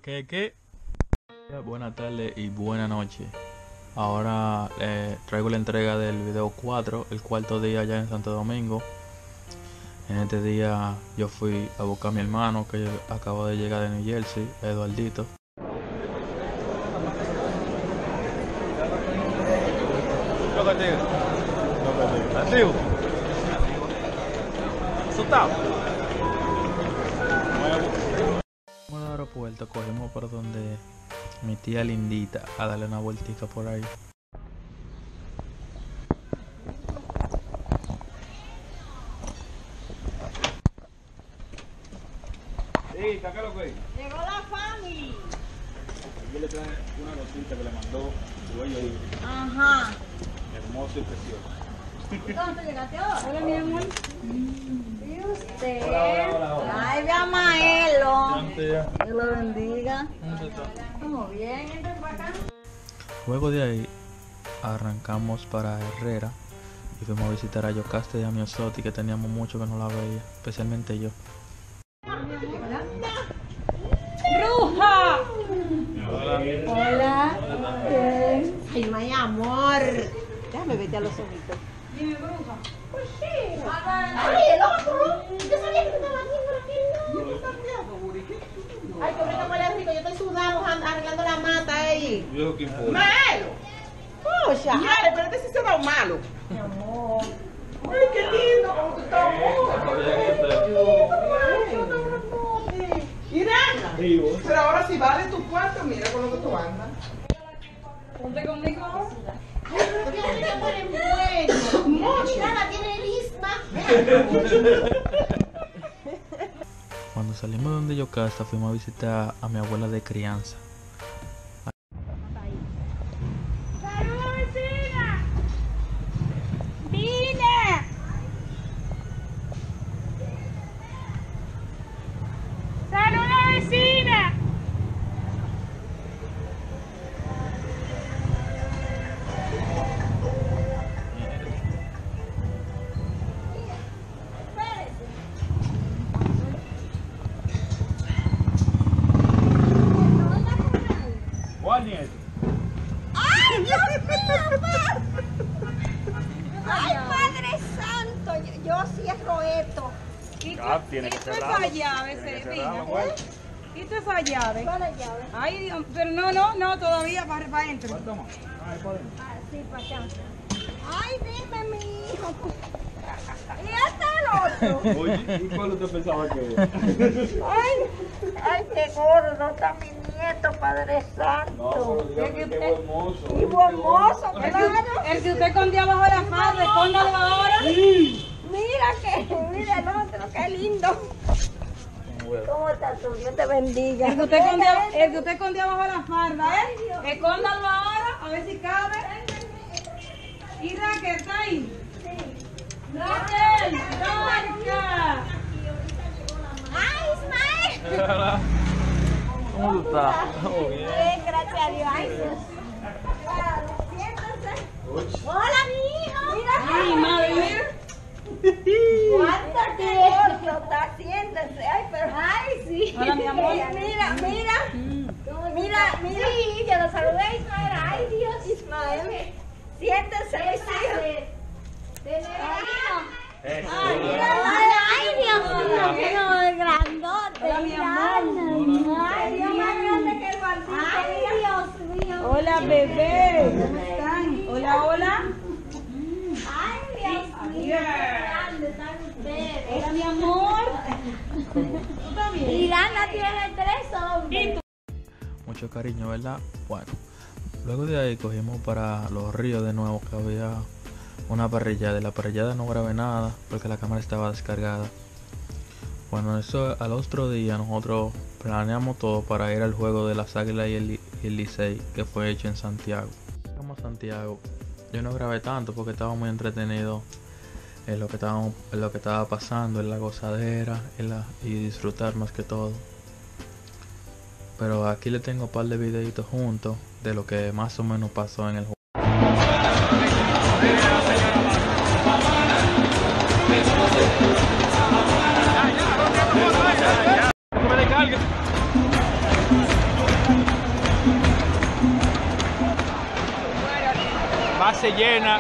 ¿Qué? Buenas tardes y buenas noches. Ahora traigo la entrega del video 4, el cuarto día allá en Santo Domingo. En este día yo fui a buscar a mi hermano que acaba de llegar de New Jersey, Eduardito. ¿Activo? ¿Asustado? Bueno, al aeropuerto cogemos por donde mi tía Lindita a darle una vueltica por ahí. Sí, ¿qué lo que? Llegó la family. Yo le traje una rosita que le mandó su bello hijo. Ajá. Hermoso y precioso. ¿Y cuándo llegaste ahora? Hola, mi amor. ¿Y usted? Hola. Ay, ve a Maelo. Dios lo bendiga. Estamos bien, entra para acá. Luego de ahí arrancamos para Herrera y fuimos a visitar a Yocasta y a mi Osoti, que teníamos mucho que no la veía, especialmente yo. ¡Bruja! Hola. Hola. Bien. Ay, mi amor. Déjame verte a los ojitos. Dime, bruja. Pues sí. Ay, el otro. Yo sabía que te estaba haciendo la Ay, que ahorita huele rico. Yo estoy sudando, arreglando la mata ahí. Yo qué importa. Malo. Pocha. Mire, pero este sí se da un malo. Mi amor. Ay, qué lindo, como tú estás. Irán. Pero ahora si vale tu cuarto, mira con lo que tú andas. Ponte conmigo. Ay, pero qué amor es bueno. Mucho. Nada, tiene lisma. Cuando salimos donde Yocasta fuimos a visitar a mi abuela de crianza. ¡Saludos, vecina! ¡Vine! ¡Saludos, vecina! ¿Cuál nieto? ¡Ay, Dios mío! ¡Ay, Padre Santo! Yo cierro esto. Tiene que ¿Y cerrarlo. esa llave, Tiene que Sevilla? cerrarlo, güey. ¿Y tú esa llave? ¿Cuál es la llave? Ay, Dios, pero no, todavía para adentro. ¿Cuál toma? Ahí podemos. Ah, sí, para allá. ¡Ay, dime, mi hijo! ¿Y este es el otro? Oye, ¿y cuál usted pensaba que era? ¡Ay, qué gordo está mi nieto, Padre Santo! No, pero dígame qué hermoso. Y hermoso, claro. El que usted escondía bajo la falda, escóndalo ahora. Mira el otro, qué lindo. ¿Cómo estás tú? Dios te bendiga. El que usted escondía bajo la falda, ¿eh? Escóndalo ahora, a ver si cabe. ¿Y Raquel está ahí? Sí. ¡Raquel! ¡Raquel! ¡Ay, Ismael! ¿Cómo tú estás? Oh, bien. Bien, gracias a Dios. Ay, Dios. Claro, siéntense. Hola, mi hijo. Mira, Ay, madre mía. ¿cuánto gordo está? Siéntense. Ay, pero. Ay, sí. Hola, mi amor. Mira. Mira. Sí, yo lo saludé a Ismael. Ay, Dios. Ismael. Siéntense, mis hijos. Ay, Dios mío, qué grandote. Hola, mi amor. Ay, Dios más grande que el barcito. Ay, Dios mío. Hola, bebé. ¿Cómo están? Hola. Ay, Dios mío, qué grande están ustedes. Hola, mi amor. ¿Tú estás bien? Irana tiene 3 hombres. Mucho cariño, ¿verdad? Bueno, luego de ahí cogimos para Los Ríos de nuevo, que había una parrillada. De la parrillada no grabé nada porque la cámara estaba descargada. Bueno, eso al otro día nosotros planeamos todo para ir al juego de las Águilas y el Licey, que fue hecho en Santiago. Llegamos a Santiago. Yo no grabé tanto porque estaba muy entretenido en lo que estaba pasando, en la gozadera, y disfrutar más que todo. Pero aquí le tengo un par de videitos juntos de lo que más o menos pasó en el juego. se llena.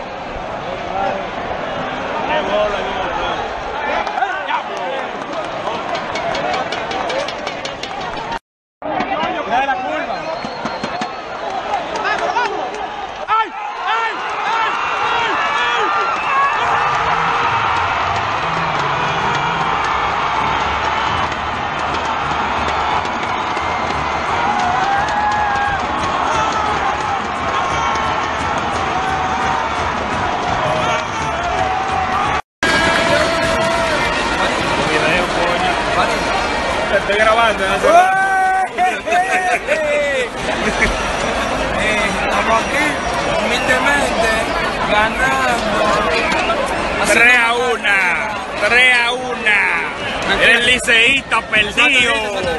De la curva. ¡Vamos, vamos! ¡Ay! ¡Ay! ¡Ay! Estoy grabando. Estamos aquí, humildemente, ganando. 3-1. 3-1. El liceísta perdido.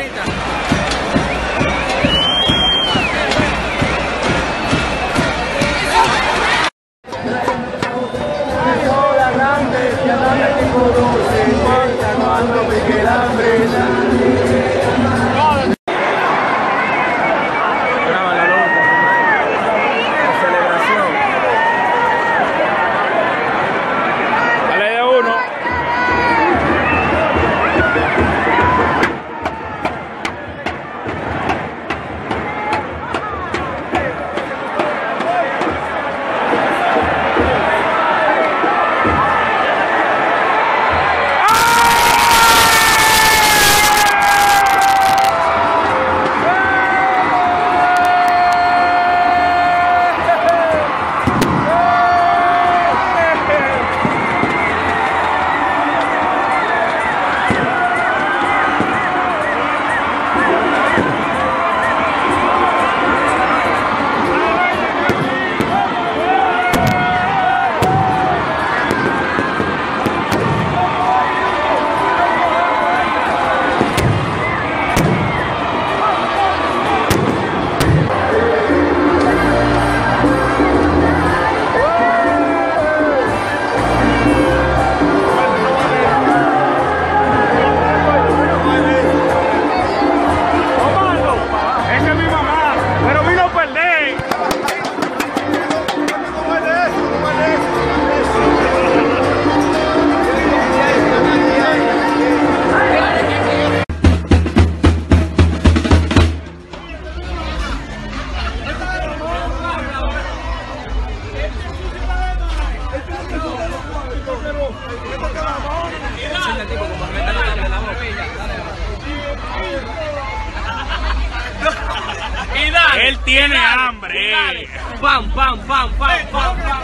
Él tiene hambre. Pam, pam, pam, pam, pam, pam.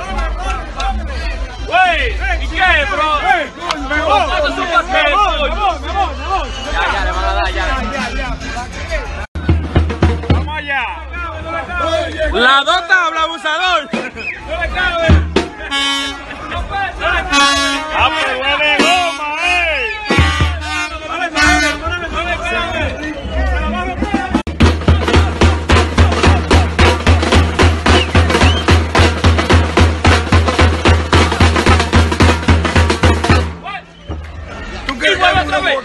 Wey, ¿y qué, bro? Me voy. Ya, le van a dar, ya. Vamos allá. Las dos tablas, abusador. ¡Ah, pues huele goma, ¿Tú quieres que otra vez?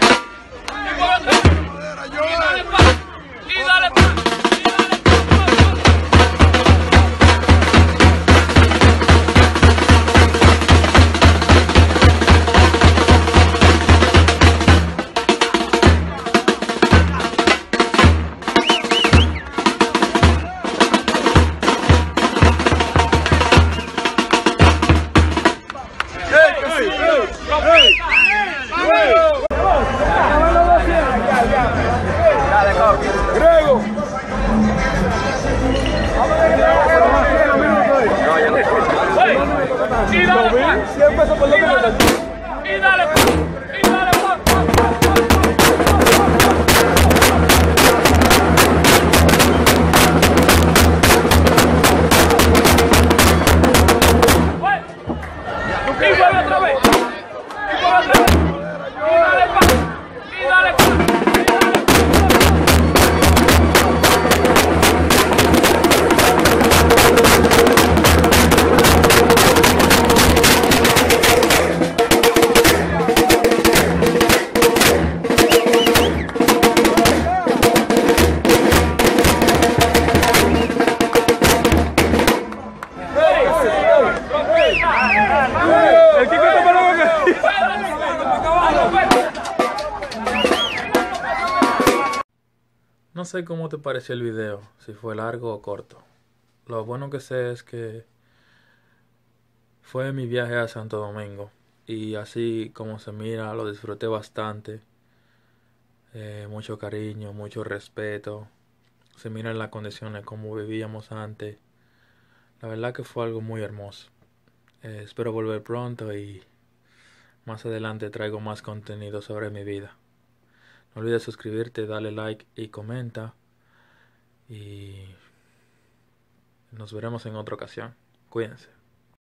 Y dale pa. El Kiko te paró No sé cómo te pareció el video, si fue largo o corto. Lo bueno que sé es que fue mi viaje a Santo Domingo y así como se mira lo disfruté bastante. Mucho cariño, mucho respeto. Se miran las condiciones como vivíamos antes. La verdad que fue algo muy hermoso. Espero volver pronto y más adelante traigo más contenido sobre mi vida. No olvides suscribirte, darle like y comenta. Y nos veremos en otra ocasión. Cuídense.